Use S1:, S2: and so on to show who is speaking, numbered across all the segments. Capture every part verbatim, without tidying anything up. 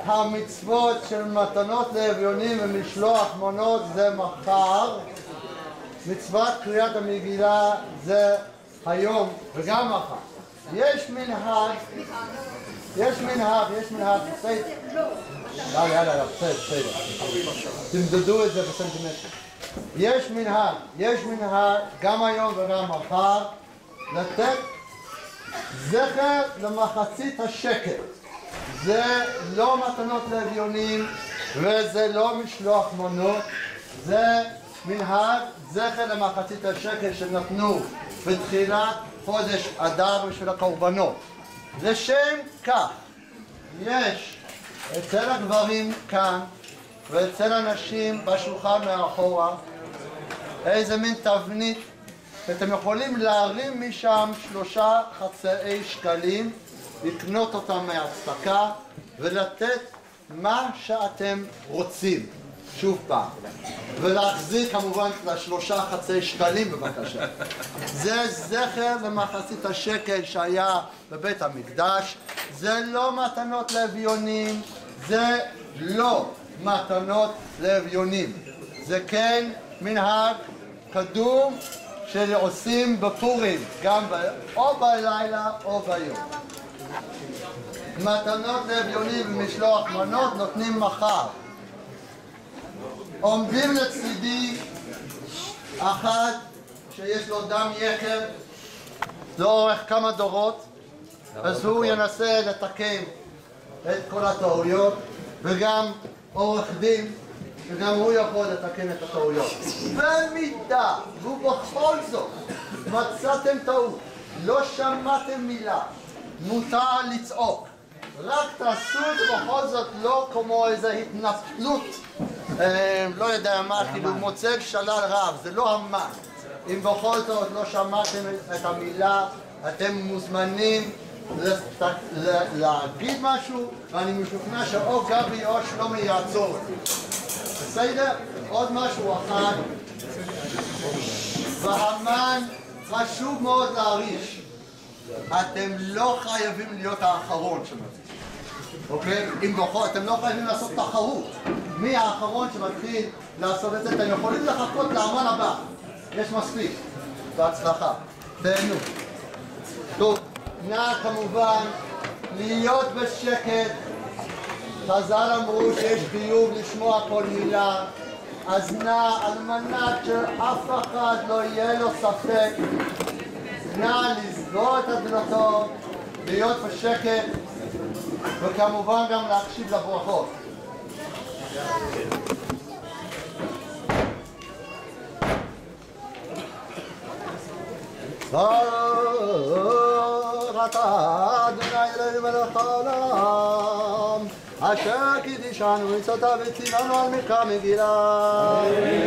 S1: המצוות של מתנות לאביונים ומשלוח מנות זה מחר. מצוות קריאת המגילה זה היום וגם מחר. יש מנהג, יש מנהג, יש מנהג, בסדר. יאללה, יאללה, בסדר, בסדר. תמדדו את זה בסנטימטר. יש מנהג, יש מנהג גם היום וגם מחר לתת זכר למחצית השקל. זה לא מתנות לאביונים וזה לא משלוח מנות, זה מנהג זכר למחצית השקל שנתנו בתחילת חודש אדר בשביל הקורבנות. לשם כך יש אצל הגברים כאן ואצל הנשים בשולחן מאחורה איזה מין תבנית, ואתם יכולים להרים משם שלושה חצאי שקלים, לקנות אותם מהצדקה ולתת מה שאתם רוצים. שוב פעם, ולהחזיר כמובן לשלושה חצי שקלים בבקשה. זה זכר למחצית השקל שהיה בבית המקדש. זה לא מתנות לאביונים, זה לא מתנות לאביונים. זה כן מנהג קדום שעושים בפורים, גם ב... או בלילה או ביום. מתנות לאביונים ומשלוח מנות נותנים מחר. עומדים לצידי אחד שיש לו דם יקר לאורך כמה דורות, אז הוא ינסה לתקן את כל הטעויות, וגם עורך דין, וגם הוא יכול לתקן את הטעויות. במידה ובכל זאת מצאתם טעות, לא שמעתם מילה, מותר לצעוק, רק תעשו את זה בכל זאת לא כמו איזו התנפלות, אה, לא יודע מה, כאילו מוצג שלל רב, זה לא המן. אם בכל זאת לא שמעתם את המילה, אתם מוזמנים להגיד משהו, ואני משוכנע שאו גבי או שלומי יעצור. בסדר? עוד משהו אחד. בהמן חשוב מאוד להעריך. אתם לא חייבים להיות האחרון שמתחיל. אוקיי? אם בכל, אתם לא חייבים לעשות תחרות. מי האחרון שמתחיל לעשות את זה? אתם יכולים לחכות לאמן הבא. יש מספיק. בהצלחה. תהנו. טוב. נא כמובן להיות בשקט. חז"ל אמרו שיש חיוב לשמוע כל מילה, אז נא על מנת שאף אחד לא יהיה לו ספק, נא לסגור את הדלתות, להיות בשקט וכמובן גם להקשיב לברכות. אתה אדוני אלוהינו מלך העולם אשר קידשנו מצוותיו וציוונו על מקרא מגילה.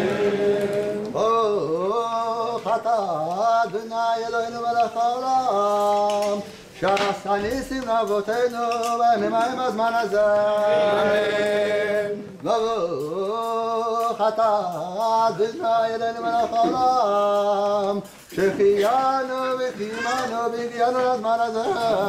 S1: ברוך אתה אדוני אלוהינו מלך העולם שעשה ניסים לאבותינו בימים ההם הזמן הזה. ברוך אתה אדוני אלוהינו מלך העולם שהחיינו וקיימנו והגיענו לזמן הזה.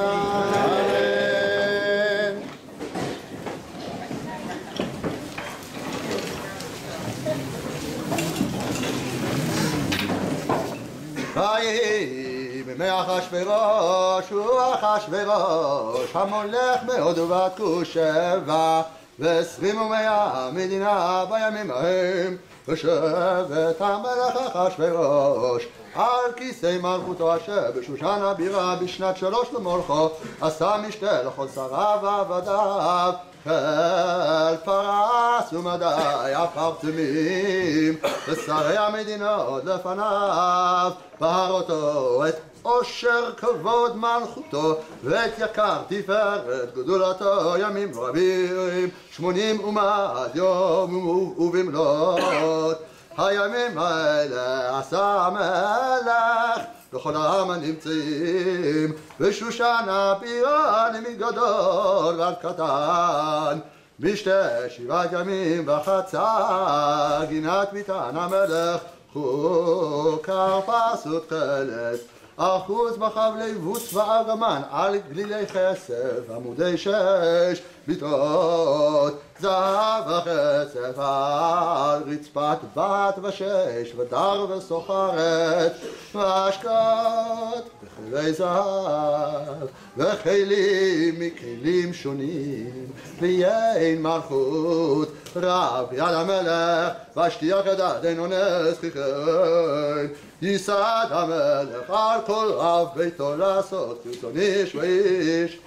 S1: ויהי בימי אחשוורוש ואחשוורוש המולך בהודו בת כושבע ועשרים ומאה מדינה בימים ההם ושבט המלך אחשוורוש על כיסא מלכותו אשר בשושן הבירה בשנת שלוש למולכו עשה משתה לכל שריו ועבדיו חיל פרס ומדי אפרטמים ושרי המדינות לפניו בהר אותו את עושר כבוד מלכותו ואת יקר תפארת גדולתו ימים רבים שמונים ומעט יום ובמלאת הימים האלה עשה המלך לכל העם הנמצאים בשושן הבירה מגדול ועד קטן בשתי שבעת ימים וחצה גינת ביתן המלך חוקר פסות חלף אחוז בחבלי בוץ ואגמן על גלילי כסף עמודי שש פליטות, זהב וחצף על רצפת בת ושש, ודר וסוחרת, והשקות וכלי זהב, וכלים מכלים שונים, ויין מלכות, רב יד המלך, והשתיח ידד אינו נסכיכן, ייסד המלך על כל רב ביתו לעשות כרצון איש ואיש.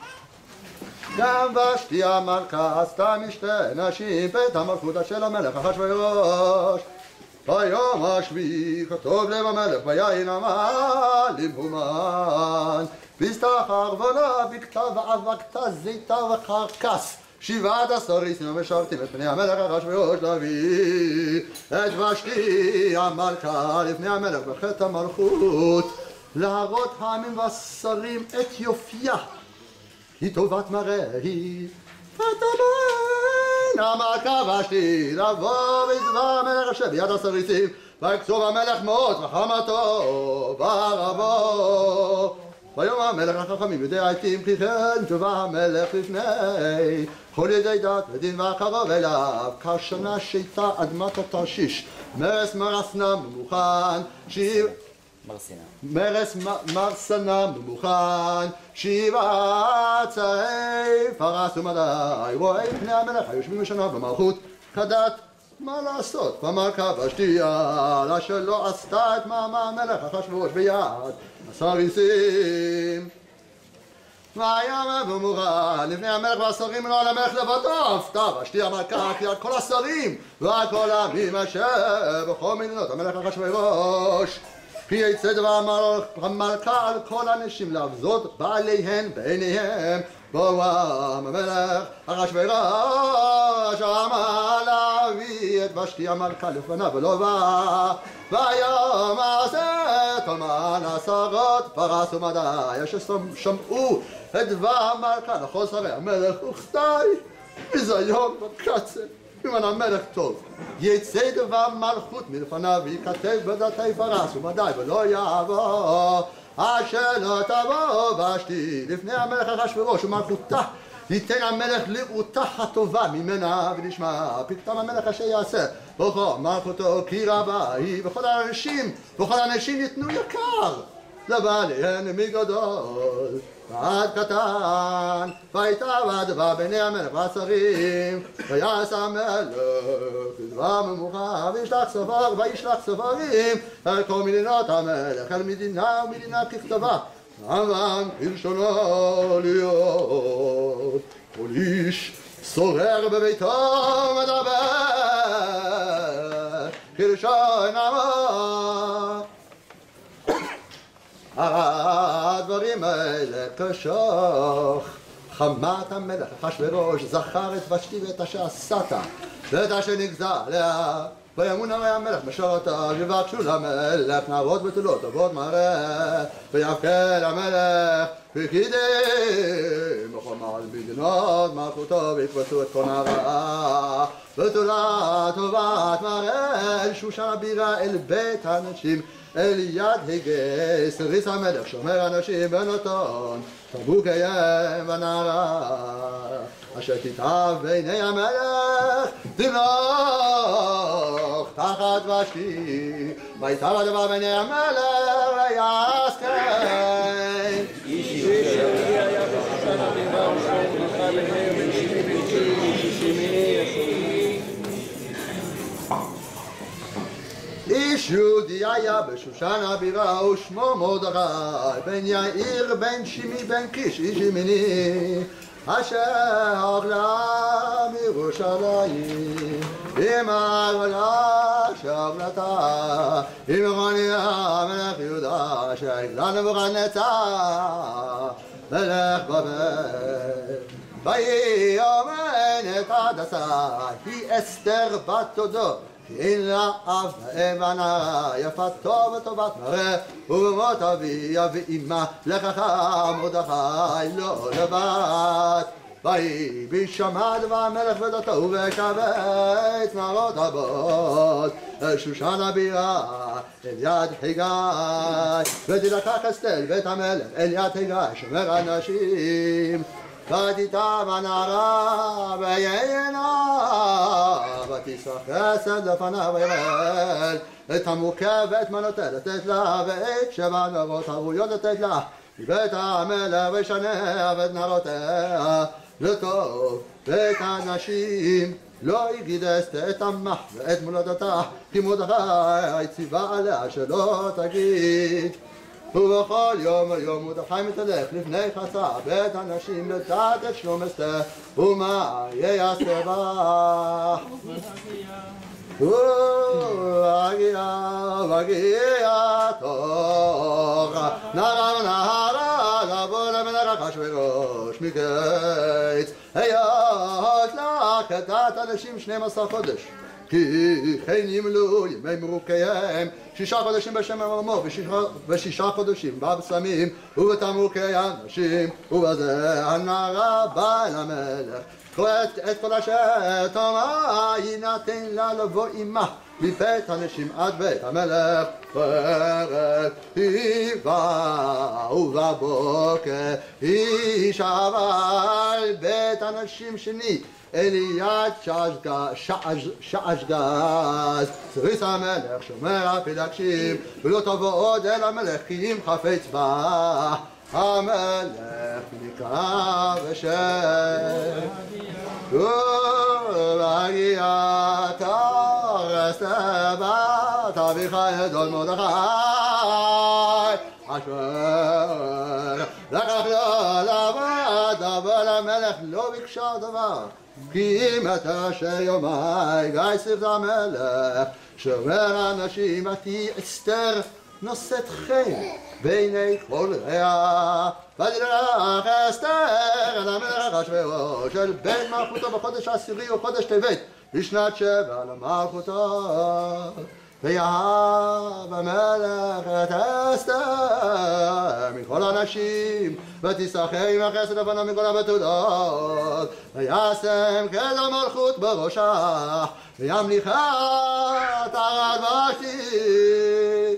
S1: גם ושתי המלכה עשתה משתה נשים בית המלכות של המלך אחשוורוש. ביום השביעי כתוב לב המלך ויין המעלים הומן, והסתחר ונה בקתה ואבקתה זיתה וחרקס, שבעת עשר איסים המשרתים את פני המלך אחשוורוש להביא את ושתי המלכה לפני המלך בחטא המלכות, להראות העמים והשרים את יופייה היא טובת מראה היא. ותאמן המלכה ושתי לבוא ודבר המלך אשר ביד הסריסים, ויקצוב המלך מות וחמתו ברבו. ויאמר המלך לחכמים יודעי עתים כי כן טובה המלך לפני כל ידי דת ודין וקרוב אליו כשנה שיתה אדמת התרשיש, מרס מרסנה ממוכן שיב מרס מרסנה ממוכן, שבעה צעי פרס ומדי, רואה פני המלך היושבים בשנה במלכות כדת מה לעשות במלכה ושתיה, אשר לא עשתה את מאמר המלך אחשוורוש ביד הסריסים. ויאמר במורא לפני המלך והשרים ולא על המלך לבדו, עפתה ושתי המלכה כיד כל השרים ועל כל העמים אשר בכל מדינות המלך אחשוורוש, כי יצא דבר המלכה על כל הנשים להבזות בעליהן בעיניהם. בואם המלך אחשוורוש אמר להביא את ושתי המלכה לפניו ולא בא, ויאמר עשה תלמן עשרות פרס ומדי אשר שמעו את דבר המלכה לכל שרי המלך, וכתאי ביזיון וקצף ממנו המלך טוב, יצא דבר מלכות מלפניו ויכתב בדתי פרס ומדי ולא יעבור, אשר לא תבוא ושתי לפני המלך אחשוורוש ומלכותה, ייתן המלך לראותה הטובה ממנה ונשמע פקתם המלך אשר יעשה בכל מלכותו כי רבה היא, וכל האנשים וכל האנשים ייתנו יקר לבעליהן מגדול ועד קטן. ויתעבד דבר בעיני המלך והשרים, ויעש המלך לדבר ממוכר, וישלח ספר וישלח ספרים אל כל מדינות המלך, אל מדינה ומדינה ככתבה, אבל כלשונו להיות. כל איש שורר בביתו מדבר כלשון עמו. הדברים האלה כשוך חמת המלך אחשוורוש זכר את ושתי ואת אשר עשתה ואת אשר נגזר עליה, וימון הרי המלך משרתיו יבקשו למלך נבות בתולות טובות מראה, ויבכה המלך וקידם בכל מעל מדינות מלכותו, ויקבצו את כל הרעה בתולה טובת מראה אל שושן הבירה אל בית הנשים, אל יד הגה סריס המלך שומר אנשים ונותן תרבו קיים ונערה, אשר תתאב בעיני המלך תמלוך תחת ושתי, ויתאב הדבר בעיני המלך ויעש כן. איש יהודי היה בשושן הבירה ושם מלכה ביניהם בן שימי בן שימי שימי איש יהודי היה בשושן הבירה ושמו מרדכי בן יאיר בן שימי בן קיש איש ימיני, אשר עגלה מירושלים עם העגלה שעגלתה עם חניה מלך יהודה שעגלה נבוכדנצר מלך בבל. ויאמן את הדסה היא אסתר בת תודו, אין לה אב ואם ונערה יפתו וטובת מראה, ובמות אביה ואמה לחכם מרדכי לא לבד. ויהי בשמע דבר המלך ודתו ובקבץ נערות רבות אל שושן הבירה אל יד חגי, ותלקח אסתר בית המלך אל יד חגי שומר אנשים, ותיטב הנערה ויינה ותשא חסד לפניו ויראה את המוכה ואת מנותיה לתת לה ואת שבע נבות הראויות לתת לה מבית המלך וישניה ואת נערותיה לטוב ואת הנשים לא יגידס את עמה ואת מולדתה כי מרדכי ציווה עליה שלא תגיד ובכל יום ויום מרדכי מתהלך לפני חצר בית הנשים לדעת את שלום אסתר ומה יעשה בה והגיע והגיע תוך נערה ונערה לבוא למלך אחשוורוש מקץ היות לה כדת הנשים שנים עשר חודש כי כן ימלאו ימי מרוקייהם שישה חודשים בשם עמו ושישה חודשים בבשמים ובתמרוקי הנשים ובזה הנערה באה אל המלך את כל אשר תאמר יינתן לה לבוא עמה מבית הנשים עד בית המלך בערב היא באה ובבוקר היא שבה אל בית הנשים שני אליעד שעשגז צריס המלך שומר הפילגשים ולא תבוא עוד אל המלך כי אם חפץ בה המלך נקרא בשם ובהגיע תורס לבת אביחי אדון מרדכי אשר לקח לו לבד אבל המלך לא ביקשה דבר כי אם אתה אשר יומי גיא סביב המלך שומר הנשים עתי אסתר נושאת חן בעיני כל רע ותדרך אסתר אל המלך אחשוורוש אל בית מלכותו בחודש העשירי וחודש טבת בשנת שבע למלכותו ויאהב המלך את אסתר מכל הנשים ותשחק עם החסד לבנה מכל הבתולות וישם כד המלכות בראשה וימליכה תחת ושתי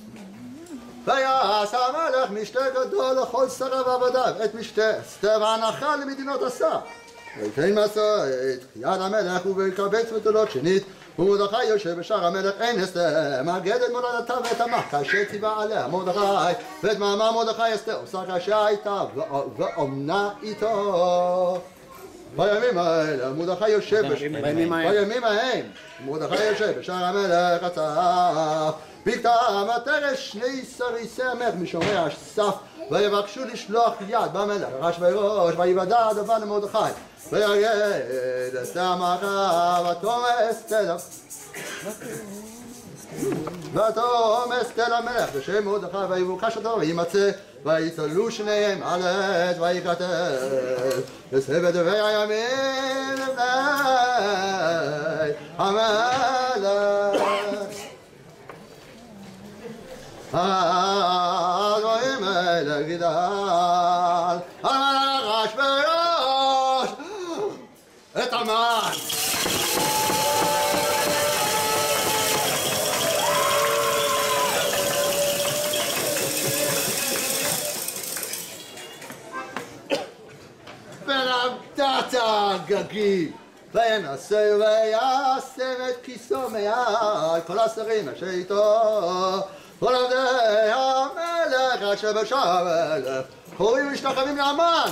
S1: ויעש המלך משתה גדול לכל שריו ועבדיו את משתה אסתר והנחה למדינות עשה ויתן מסע את יד המלך ויקבץ בתולות שנית ומרדכי יושב בשער המלך אין אסתר מאגד את מולדתה ואת עמה כאשר ציווה עליה מרדכי ואת מאמר מרדכי אסתר עושה כאשר הייתה ואומנה איתו בימים האלה מרדכי יושב בימים ההם מרדכי יושב בשער המלך הצף בקתה המטרש שני סריסי המלך משומרי הסף ויבקשו לשלוח יד במלך אחשוורוש ויוודע הדבר למרדכי ויגד אסתר מלכה ותאמר אסתר ותאמר אסתר למלך בשם מרדכי ויבוקש אותו וימצא ויתלו שניהם על העץ וייכתב בספר דברי הימים לפני המלך הדברים האלה גדל המלך אחשוורוש את המן ונמתת גגי וינסה ויסר את כיסו מעל כל השרים אשר איתו כל עבדי המלך אשר בשער המלך קוראים ומשתחווים להמן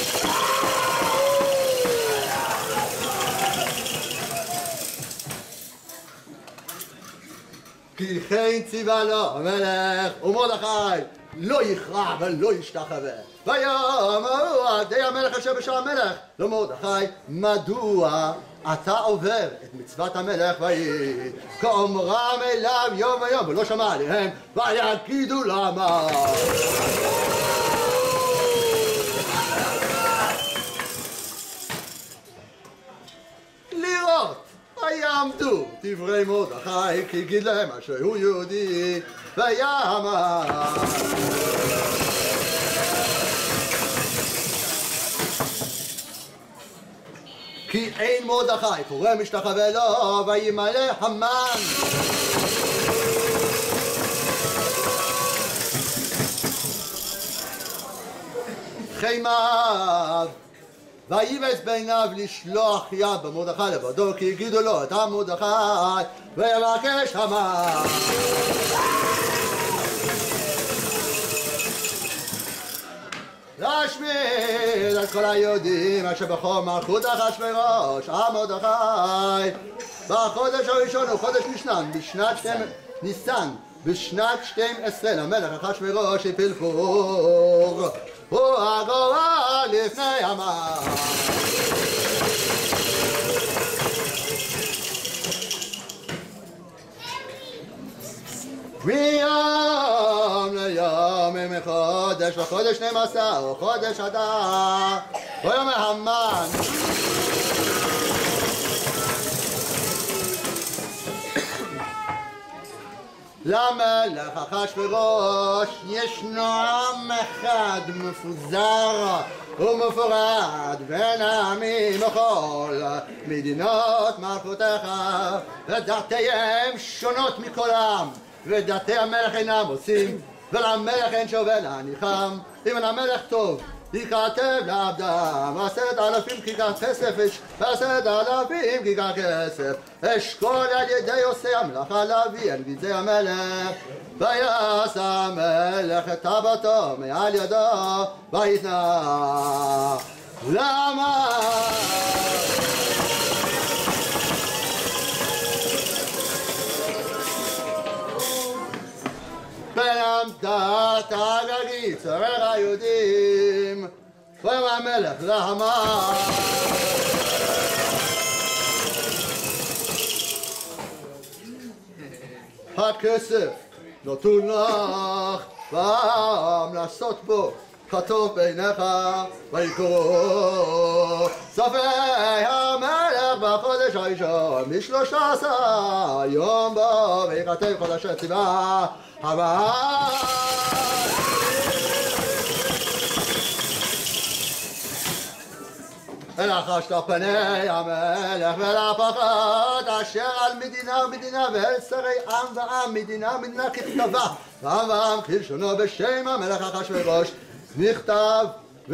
S1: כי כן ציווה לו המלך ומרדכי לא יכרע ולא ישתחווה ויאמרו עבדי המלך אשר בשער המלך למרדכי מדוע אתה עובר את מצוות המלך ויהי כאומרם אליו יום ויום ולא שמע עליהם ויגידו למה לראות ויעמדו דברי מרדכי כי גיד להם אשר הוא יהודי ויאמר כי אין מרדכי קורא משתחווה לו וימלא המן חיימיו ויבץ בעיניו לשלוח יד במרדכי לבדו, כי הגידו לו את מרדכי ויבקש המן. להשמיד את כל היהודים אשר בכל מלכות אחשוורוש מרדכי בחודש הראשון הוא חודש ניסן בשנת ניסן בשנת שתים עשרה למלך אחשוורוש הפיל פור הוא הגורל לפני המן. מיום ליום מחודש וחודש שנים עשר וחודש אדר ויאמר המן למלך אחשוורוש ישנו עם אחד מפוזר ומפורד בין העמים וכל מדינות מלכותך ודתיהם שונות מכל עם ודתי המלך אינם עושים ולמלך אין שווה להניחם. אם למלך טוב ייכתב לעבדם עשרת אלפים כיכר כסף ועשרת אלפים כיכר כסף אשכול על ידי עושי המלאכה להביא אל גזי המלך ויעש המלך את טבתו מעל ידו ויתנה למה ולמדת הגגית צורך היהודים ויאמר המלך להמן הכסף נתון לך והעם לעשות בו כתוב בעיניך ויקראו סופי המלך בחודש הראשון משלושה עשר יום בו ויכתב חודש הציבה הבא ולחשת פני המלך ולפחד אשר על מדינה ומדינה ואל שרי עם ועם מדינה ומדינה ככתבה ועם ועם כלשונו בשם המלך אחשוורוש נכתב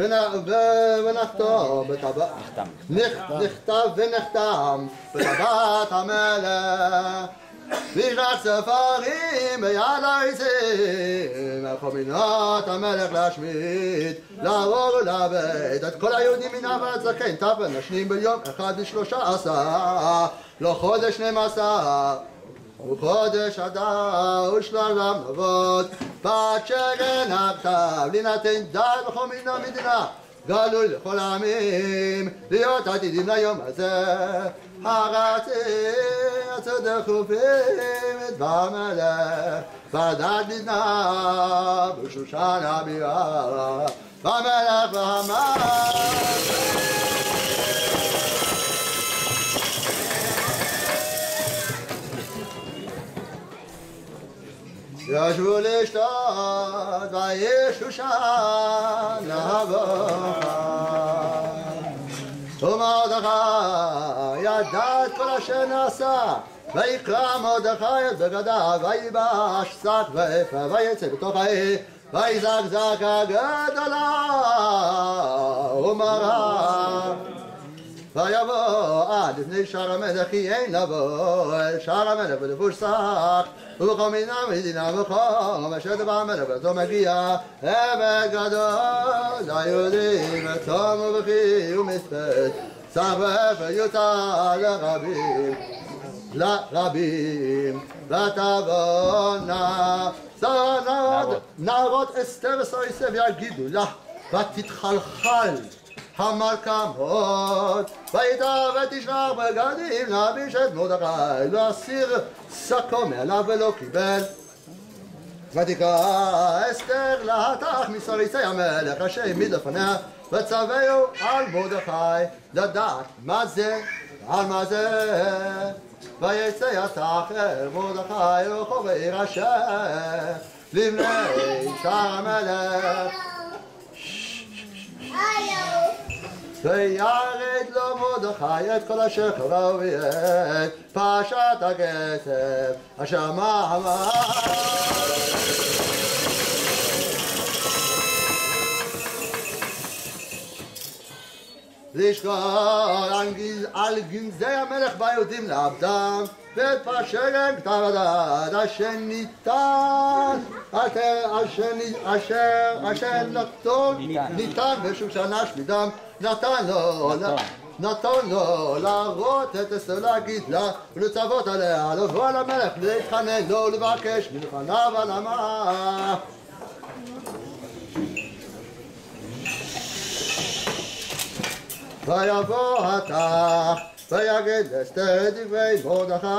S1: ונחתום בטבעת נכתב ונחתם בטבעת המלך וישלח ספרים ביד העזים על כל מדינות המלך להשמיד לעבור ולאבד את כל היהודים מנער ועד זקן טף ונשים ביום אחד ושלושה עשר לא חודש שנים עשר וחודש אדר ושלב נבות בת שגן הכתב לינתן דעת בכל מדינה מדינה גלוי לכל העמים להיות עתידים ליום הזה הרצי הצדק ופים את דבר מלך ועדת מדינה בשושן הבירה והמלך והמן ישבו לשתות וישושן לבוכה ומרדכי ידע את כל אשר נעשה ויקרא מרדכי את בגדיו ויבש שק ואפר ויצא בתוך העיר ויזעק זעקה גדולה ומרה ויבוא עד לפני שער המלך כי אין לבוא אל שער המלך ולבוש שק ובכל מדינה מדינה וכל אשר דבר המלך ואותו מגיע עבד גדול ליהודים וצום ובכי ומספד שק ואפר יוצא לרבים לרבים ותבואנה נערות אסתר וסריסה ויגידו לה ותתחלחל המלכה מאוד וידע ותשלח בגדים להביש את מרדכי להסיר שקו מעליו ולא קיבל ותקרא אסתר להתך מסריסי המלך אשר העמיד לפניה וצווהו על מרדכי לדעת מה זה ועל מה זה ויצא יתך אל מרדכי רחוב העיר אשר לבני שער המלך וירד לו מרדכי את כל אשר קראו ואת פרשת הכסף אשר אמר לשקול על גנזי המלך ביהודים לעבדם ואת פשרם כתב הדעת אשר ניתן אשר ניתן בשושן השמידם נתן לו נתן לו להראות את אסתר להגיד לה ולצוות עליה לבוא למלך להתחנן לו ולבקש מלפניו על עמה. ויבוא התח ויגד אסתר דברי מרדכי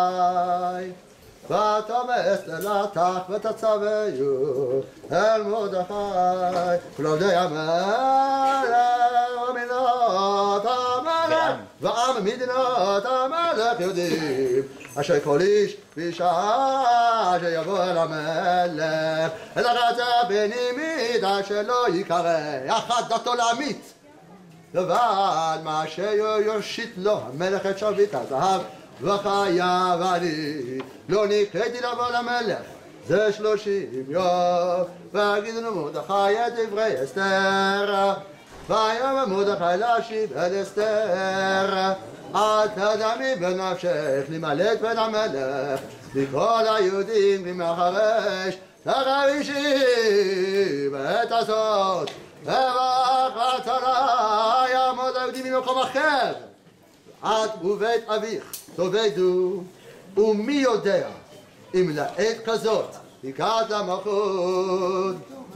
S1: ותאמר אסתר לתח ותצווהו אל מרדכי ולעובדי המלך ומדינות המלך ועם מדינות המלך יודעים אשר כל איש ואישה אשר יבוא אל המלך אל הרצה בנימית אשר לא יקרא אחת דתו לעמית לבד מה שיושיט לו המלך את שרביט הזהב וחייב אני לא נקראתי לבוא למלך זה שלושים יום ויגידו מרדכי את דברי אסתר ויאמר מרדכי להשיב את אסתר אל תדמי בנפשך למלט בן המלך מכל היהודים ממחרש תחרישי בעת הזאת ובך והצלה יעמוד היהודים ממקום אחר את ובית אביך תאבדו ומי יודע אם לעת כזאת הגעת למלכות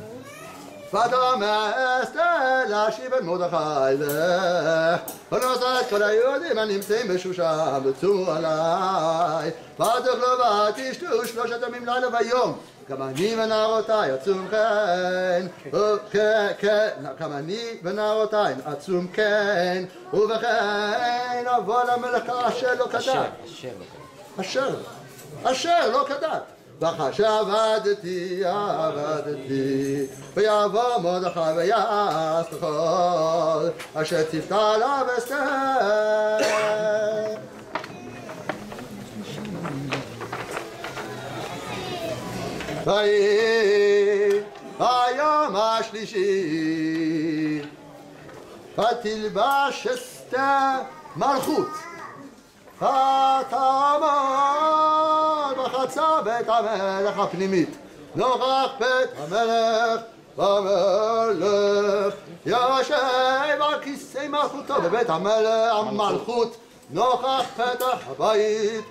S1: ותאמר אסתר להשיב את מרדכי לך ונושא את כל היהודים הנמצאים בשושן וצומו עלי ותאכלו ותשתו שלושת ימים לילה ויום גם אני ונערותיי עצום כן גם אני ונערותיי עצום כן ובכן אבוא למלך אשר לא כדת אשר אשר לא כדת וחשבתי עבדתי ויבוא מרדכי ויעש לכל אשר ציוותה עליו אסתר ויהי היום השלישי ותלבש אסתר מלכות ותעמוד בחצר בית המלך הפנימית נוכח בית המלך והמלך יושב על כיסא מלכותו בבית המלך המלכות נוכח פתח הבית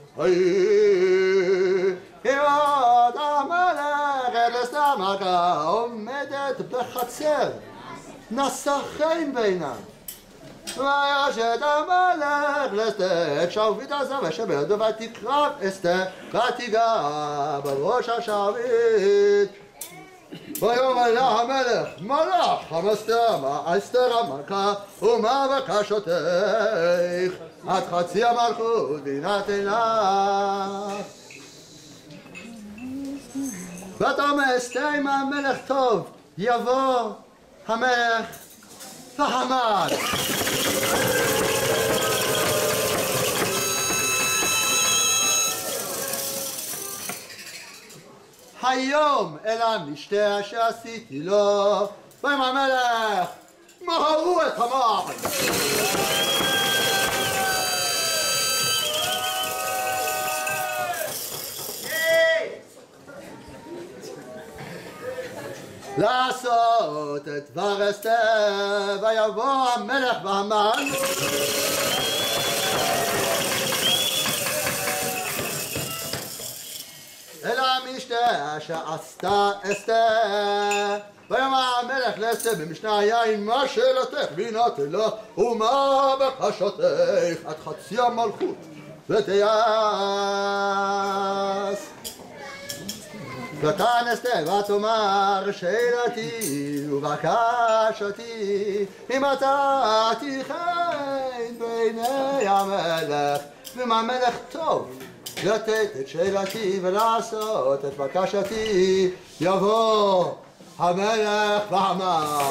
S1: ויהי יד המלך את אסתר מלכה עומדת בחצר נשא חן בעיניו וישת המלך לאסתר את שרביט הזהב אשר בידו ותקרב אסתר ותיגע בראש השרביט ויאמר לה המלך מלך אסתר המלכה ומה בקשתך עד חצי המלכות יינתן לך ותאמר אסתר אם המלך טוב יבוא המלך והמן היום אל המשתה אשר עשיתי לו ויאמר המלך מהרו את המן לעשות את דבר אסתר ויבוא המלך והמן אל המשתה אשר עשתה אסתר ויאמר המלך לאסתר במשנה מה שאלתך ויינתן לך ומה בקשתך עד חצי המלכות ותיעש ותען אסתר ותאמר שאלתי ובקשתי אם מצאתי חן בעיני המלך ואם המלך טוב לתת את שאלתי ולעשות את בקשתי יבוא המלך והמן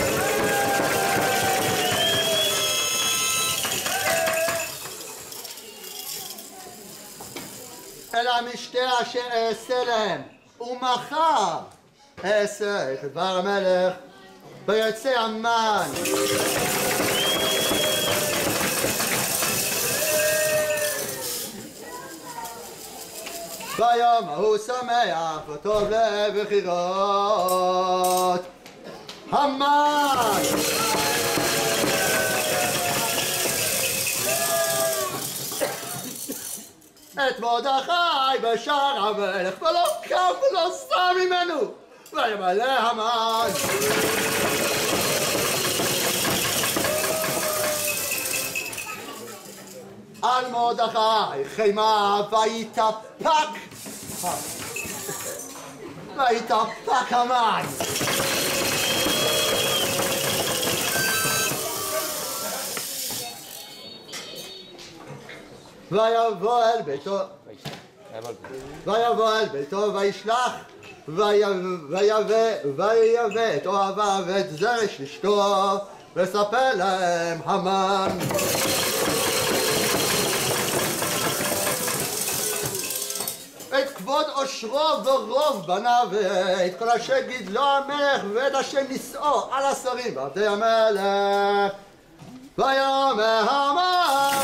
S1: אל המשתה אשר אעשה להם ומחר אעשה את דבר המלך ויצא המן ביום ההוא שמח וטוב לבחירות המן את מרדכי בשער המלך ולא קם ולא סר ממנו וימלא המן על מרדכי חימה ויתאפק ויתאפק המן ויבוא אל ביתו ויבוא אל ביתו וישלח ויבא את אוהביו ואת זרש אשתו וספר להם המן את כבוד עושרו ורוב בניו ואת כל אשר גידלו המלך ואת אשר נישאו על השרים ועבדי המלך ויאמר המן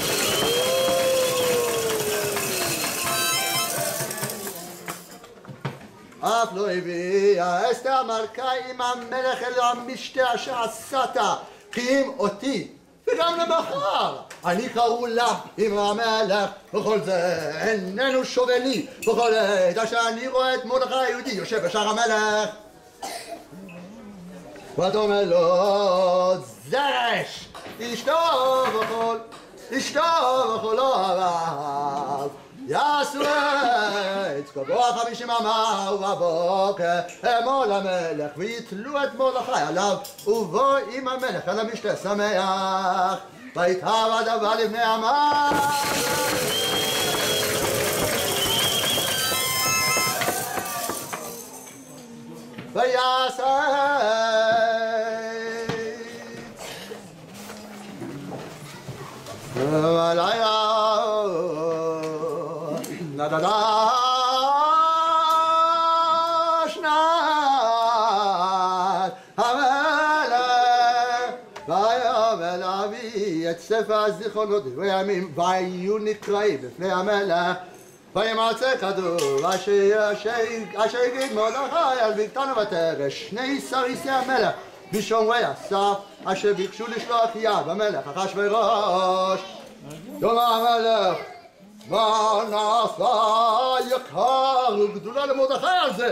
S1: אף לא הביאה אסתר המלכה עם המלך אלא המשתה אשר עשת כי אם אותי וגם למחר אני קראו לה עם המלך וכל זה איננו שווה לי וכל עת אשר אני רואה את מרדכי היהודי יושב בשער המלך ותאמר לו זרש אשתו וכל אשתו וכל אוהביו יעשו את קבוע חמישים אמה ובבוקר אמור למלך ויתלו את מרדכי עליו ובוא עם המלך על המשתה שמח ויתהב הדבר לבני המן ויעשה ולילה נדדה שנת המלך ויאמר להביא את ספר הזיכרונות דברי הימים והיו נקראים בפני המלך וימצא כתוב אשר הגיד מרדכי על בגתן ותרש שני סריסי המלך בשומרי הסף אשר ביקשו לשלוח יד המלך אחשוורוש יאמר המלך מה נעשה יקר וגדולה למרדכי על זה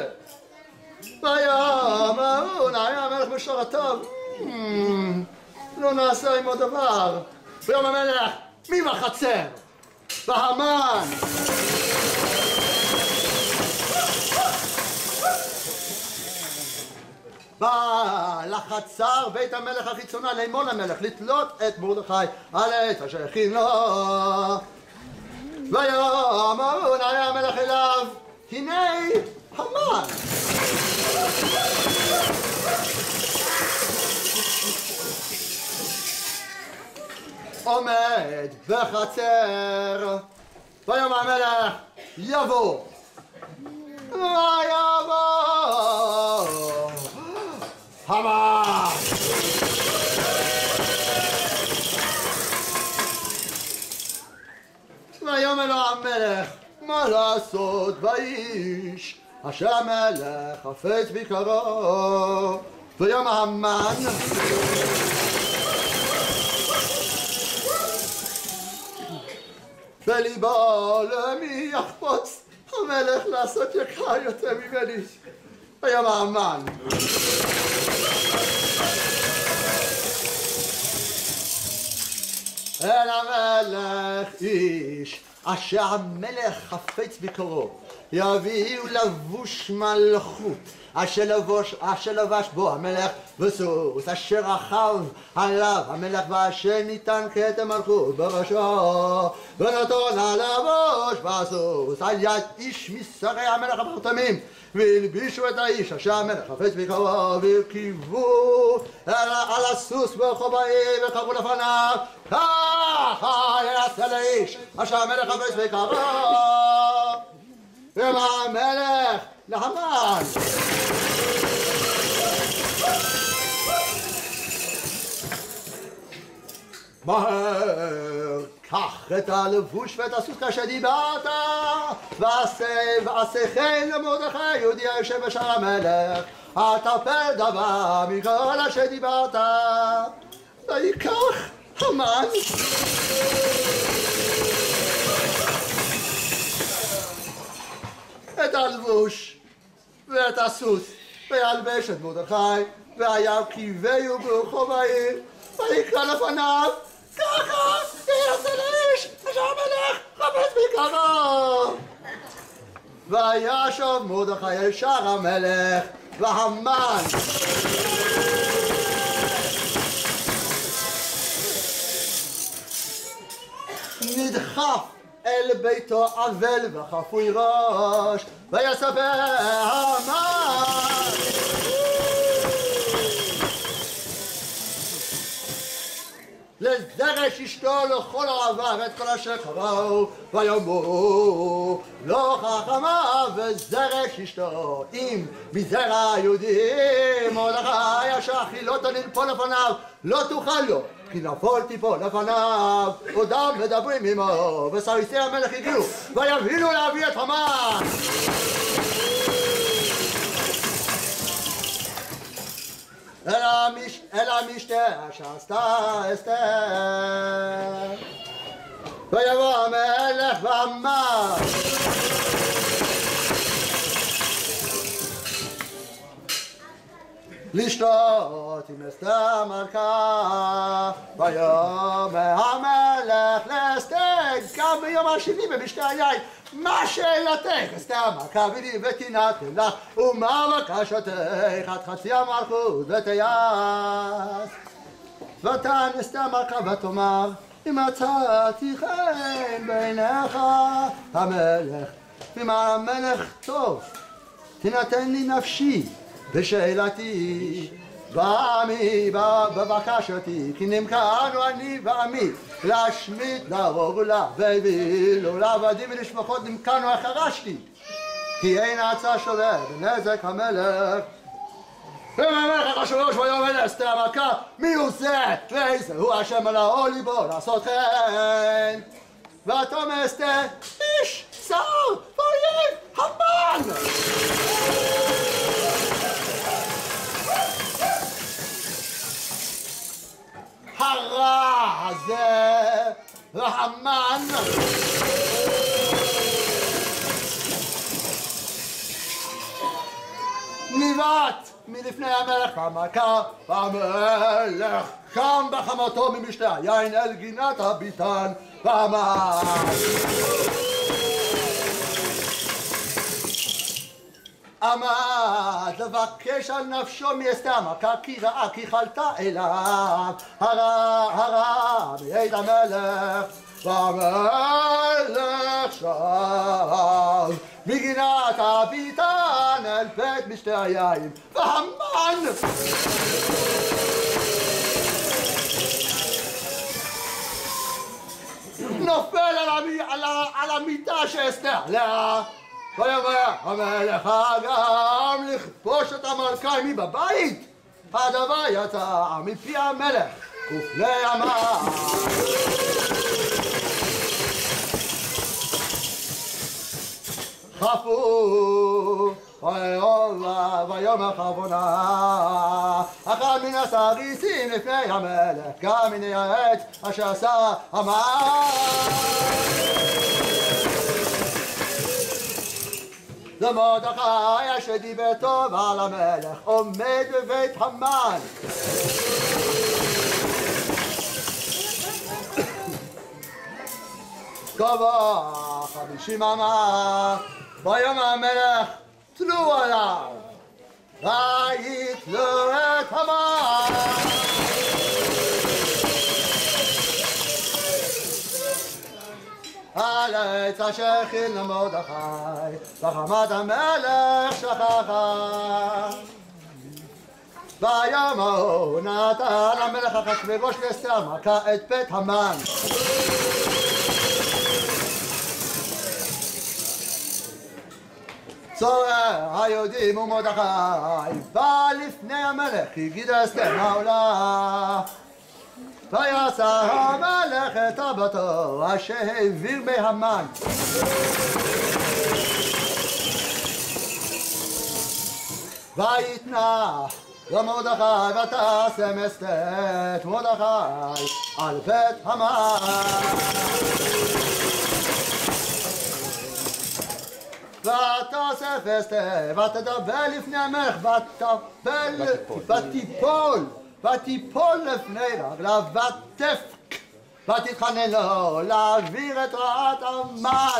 S1: ויאמרו נאה המלך בשורתיו לא נעשה עמו דבר ויאמר המלך מי בחצר והמן בא לחצר בית המלך החיצונה לאמור למלך לתלות את מרדכי על העץ אשר הכין לו ויאמרו נאה המלך אליו הנה המן עומד בחצר ויאמר המלך יבוא ויבוא המן ויאמר לו המלך מה לעשות באיש אשר המלך חפץ ביקרו ויאמר המן בליבו למי יחפוץ המלך לעשות יקר יותר ממני ויאמר המן אל המלך איש אשר המלך חפץ ביקרו יביאו לבוש מלכות אשר לבוש אשר לבש בו המלך וסוס אשר רכב עליו המלך ואשר ניתן כתם מלכות בראשו ונתון הלבוש בסוס על יד איש משרי המלך המחתמים והלבישו את האיש אשר המלך חפץ ביקרו והרכיבו על הסוס ברחוב העיר וקראו לפניו ככה יעשה לאיש אשר המלך חפץ ביקרו ואמר המלך להמן מהר, קח את הלבוש ואת הסוס כאשר דיברת, ועשה כן למרדכי יהודי היושב בשער המלך, הטפל דבר מכל אשר דיברת. ויקח המן את הלבוש ואת הסוס, וילבש את מרדכי, וירכיבהו ברחוב העיר, ויקרא לפניו, ככה יעשה לאיש אשר המלך חפץ ביקרו. וישוב מרדכי אל שער המלך, והמן נדחף אל ביתו אבל וחפוי ראש, ויספר המן לזרש אשתו לכל אוהביו ואת כל אשר קראו, ויאמרו לא חכמה וזרש אשתו אם מזרע היהודים. מרדכי אשר חילותו לנפול לפניו לא תוכל לו, כי נפול תיפול לפניו. עודם מדברים עמו, וסריסי המלך הגיעו ויבהילו להביא את המן. אל המשתה אשר עשתה אסתר. ויבוא המלך ואמר לשתות עם אסתר המלכה. ויאמר המלך לאסתר גם ביום השני במשתה היין, מה שאלתך אסתר המלכה בלי ותינתן לך, ומה בקשתך עד חצי המלכות ותיעש. ותען אסתר המלכה ותאמר אם מצאתי חן בעיניך המלך, אם המלך טוב תינתן לי נפשי בשאלתי, בעמי בבקשתי, כי נמכרנו אני ועמי להשמיד להרוג ולהביא לעבדים ולשפחות, נמכרנו החרשתי, כי אין עצה שווה בנזק המלך. ומלך אחשוורוש ויאמר לאסתר המלכה מי הוא זה ואיזה הוא השם עלהו ליבו לעשות כן. ותאמר אסתר איש שר ואויב המן. הרע הזה והמן ניבט מלפני המלך והמלכה, והמלך קם בחמתו ממשתה היין אל גינת הביתן ואמר עמד לבקש על נפשו מאסתר המלכה, כי ראה כי חלתה אליו הרע הרע מיד המלך. והמלך שב מגינת הביתן אל בית משתה היין, והמן נופל על, המ... על, ה... על המיטה שאסתר עליה. ויאמר המלך גם לכבוש את המלכה עמי בבית. הדבר יצא מפי המלך וכלי אמר חפו ויאמר חבונה אחד מן הסריסים לפני המלך, גם מן העץ אשר עשה המן. למרדכי אשר דיבר טוב על המלך עומד בבית המן. קבע חמישים אמה, ויאמר המלך תלו עליו, ויתלו את המן. על העץ אשר הכין למרדכי, וחמת המלך שכחה. ויאמר נתן המלך אחשוורוש לאסתר המלכה את בית המן. צורר היהודים ומרדכי בא לפני המלך, הגיד אסתר מה עולה. ויעשה המלך את הבתו אשר העביר מהמן ויתנה למרדכי ותשם אסתר את מרדכי על בית המן ותאסף אסתר ותדבר לפני המלך ותפל ותיפול ותיפול לפני רגליו ותפק ותתחנן לו להעביר את רעת המן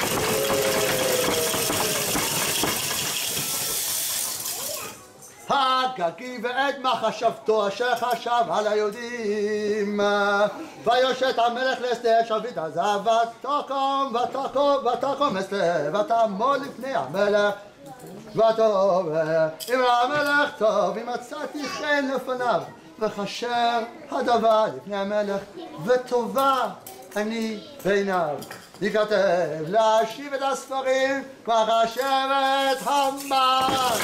S1: הגגי ואת מחשבתו אשר חשב על היהודים ויושט המלך לאסתר שרביט הזהב ותקום ותקום ותקום אסתר ותעמוד לפני המלך ותאמר אם המלך טוב אם מצאתי חן לפניו וכשר הדבר לפני המלך וטובה אני בעיניו ייכתב להשיב את הספרים ולחשב את המן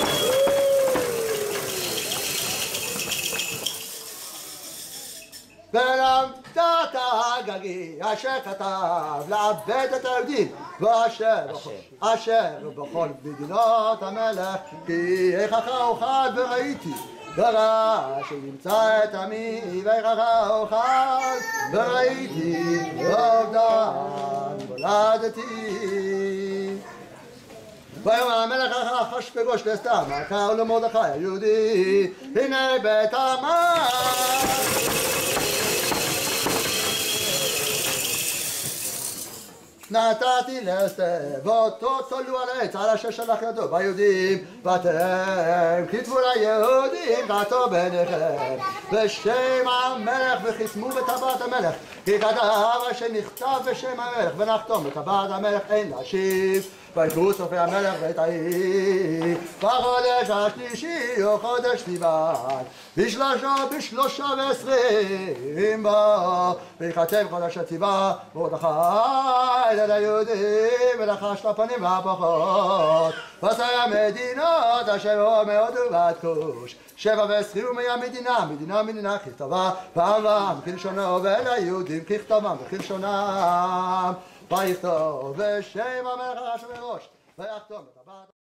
S1: ולמדת הגגי אשר כתב לעבד את היהודים ואשר אשר בכל מדינות המלך כי איכך אוכל וראיתי ורע שנמצא את עמי ואיכך אוכל וראיתי ואובדן מולדתי ויאמר המלך אחשוורוש לאסתר מלכה ולמרדכי היהודי הנה בית המן נתתי לאסתר ואותו תולו על העץ על אשר שלח ידו ביהודים ואתם כתבו ליהודים כתוב ביניכם בשם המלך וחיתמו בטבעת המלך כי כתב אשר נכתב בשם המלך ונחתום בטבעת המלך אין להשיב ויקראו צופי המלך ואת העיר בחודש השלישי או חודש סיוון בשלושה בשלושה ועשרים בו ויכתב חודש הציבה מרדכי אל היהודים ולחש לפנים והפחות ועשי המדינות אשר הוא מהודו ועד כוש שבע ועשרים ומאה מדינה מדינה מדינה ככתבה פעמם כלשונו ואל היהודים ככתבם וכלשונם ויכתוב בשם המלך אחשוורוש ויחתום בטבעת